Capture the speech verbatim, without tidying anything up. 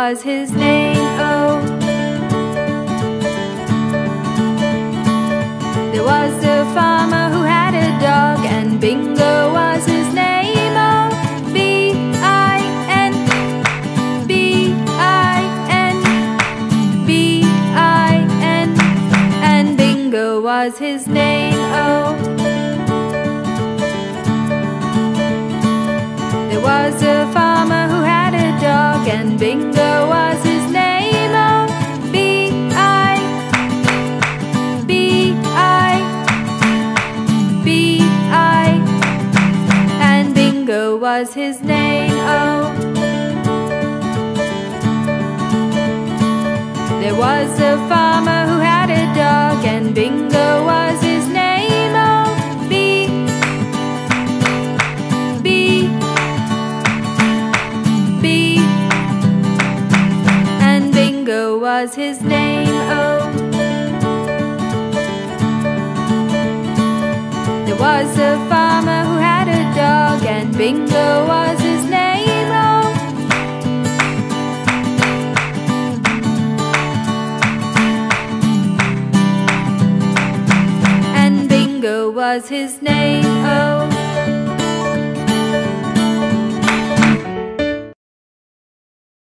was his name, oh. There was a farmer who had a dog, and Bingo was his name, oh. B I N, B I N, B I N, and Bingo was his name, oh. There was a farmer who had a dog, and Bingo was his name, oh. B I, B I, B I, and Bingo was his name, oh. There was a farmer who had a dog, and Bingo was his name, oh. B, B, B, and Bingo was his name, oh. There was a farmer who had a dog, and Bingo was his name, oh. And Bingo was his name, oh.